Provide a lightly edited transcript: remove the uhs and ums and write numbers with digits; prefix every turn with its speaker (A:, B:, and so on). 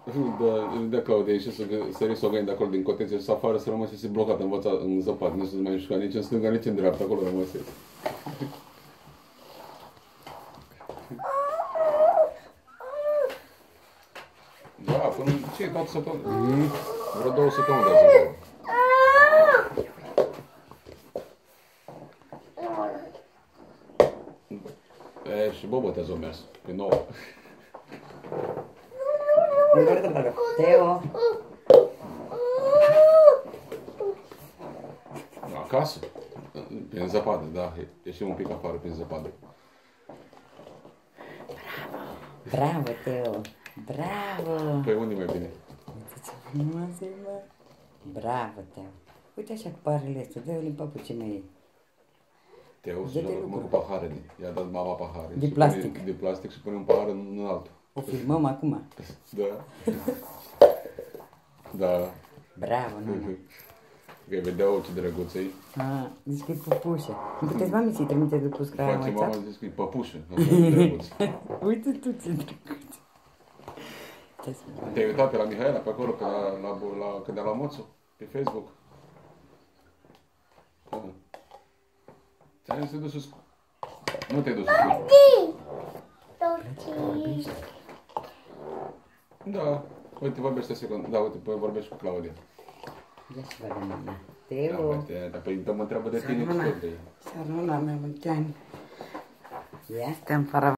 A: Da, Claudia, ieși să ies o găină de acolo din cotețe și să afară să rămăsese blocată în zăpadă, nu se mai mișca nici în stânga, nici în dreapta, acolo rămăsese. Da, până ce, toată săptămâna? Vreo 2 săptămâni de acolo. Și Bobo te-a mers, pe 9.
B: Teo.
A: Acasă? Prin zăpadă, da. Ieșim un pic afară prin zăpadă.
B: Bravo, Teo. Bravo.
A: Păi unde mai bine?
B: Uite ce frumoasă e, mă. Bravo, Teo. Uite așa cu parele astea, dă-i în papuce mei.
A: Teo se joacă cu pahare. I-a dat mama pahare.
B: De plastic.
A: De plastic și pune un pahar în altul.
B: O filmăm acum?
A: Da. Da.
B: Bravo, nu.
A: Că vedea ochii drăguței.
B: Zici că e pupușă. Nu puteți, mami, să-i trimiteți după scraia în
A: Face
B: WhatsApp?
A: mama, zici că e păpușă. Drăguț.
B: Uite tu ce drăguț.
A: Te-ai uitat pe la Mihaela pe acolo când a la Moțu? Pe Facebook? Ți-ai zis să te duci sus? Nu te-ai dus sus. Da. Uite, vorbește secund. Da, uite, vorbești cu Claudia.
B: Ia și vedem, mama. Teo.
A: Da, păi mă întreabă de tine și tot de ei.
B: Saruna mea, mulți ani. Ia, stă în fără